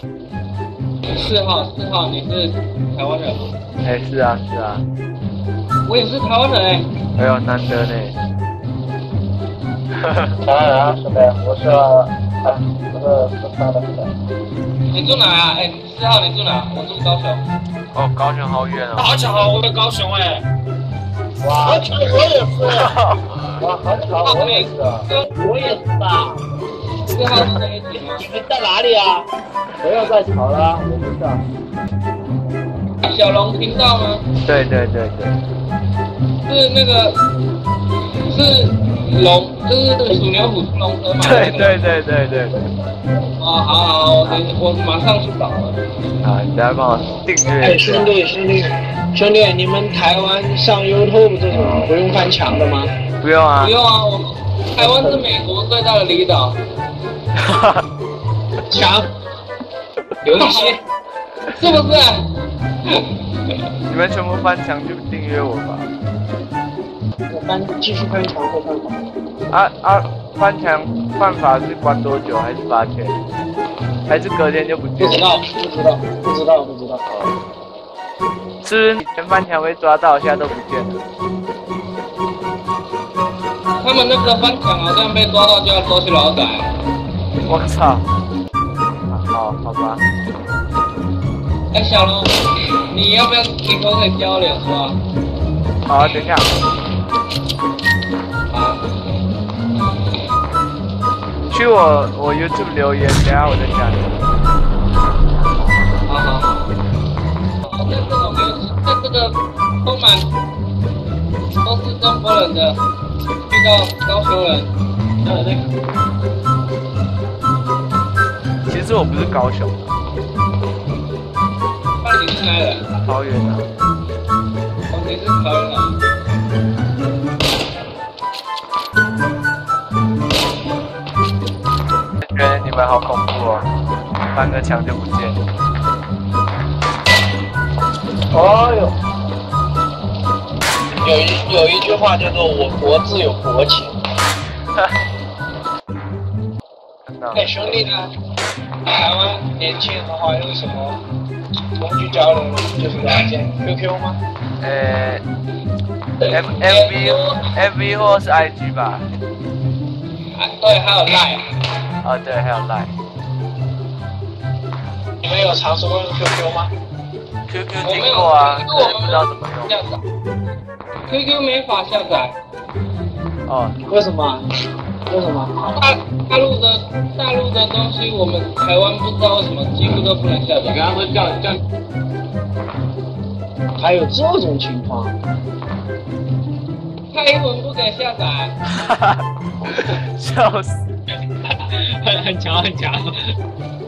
4号，你是台湾人吗？ 哎，是啊是啊。 我也是台湾人哎。 哎呦，难得呢。 当然啊，是的，我是4号的。 你住哪啊？哎，4号你住哪？我住高雄。 哦，高雄好远哦。 好巧，我在高雄哎。 哇，我也是。哇，好巧，我也是。我也是啊。 4号是在一起吗？ 你们在哪里啊？不要再吵了，我不知道。 小龙听到吗？ 对。 是那个是龙，就是属牛虎出龙车嘛。 对。 哦，好，我马上去找了。 啊，你再帮我订阅哎， 一下。 兄弟，你们台湾上 YouTube 这种不用翻墙的吗？ 不用啊。 不用啊，我们台湾是美国最大的离岛。 墙有一些， 是不是啊？ 你们全部翻墙就订阅我吧。 继续翻墙会犯法。 翻墙犯法是关多久？还是罚钱？还是隔天就不见？ 不知道。 是不是以前翻墙被抓到，现在都不见了？ 他们那个翻墙好像被抓到就要抓去劳改。 我操！好吧。 哎，小龙，你要不要以后可以交流是吧？ 好啊，等一下。 好。 去我 YouTube 留言，等下我再加你。 好。在这种在这个充满都是中国人的，遇到高雄人， 其实我不是高雄的。 那你是哪人？ 桃园的。 哦，你是桃园人。 觉得你们好恐怖哦，翻个墙就不见。 哦哟，有一句话叫做“我国自有国情”。哎，兄弟呢？台湾年轻人的话用什么工具交流呢？就是软件 QQ 吗 ？FB 或是 IG 吧。 对，还有 Line。 啊，对，还有 Line。 你们有尝试过用 QQ 吗 ？QQ 听过啊，可是不知道怎么用。 QQ 没法下载。 哦， 为什么？ 大陆的东西，我们台湾不知道为什么几乎都不能下载。 你刚刚说叫， 还有这种情况？ 蔡英文不给下载。 笑死。 很强。